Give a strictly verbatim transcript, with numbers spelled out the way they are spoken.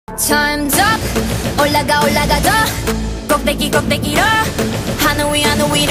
Time's up 올라가 올라가 더 꼭대기 꼭대기로 하늘 위 하늘 위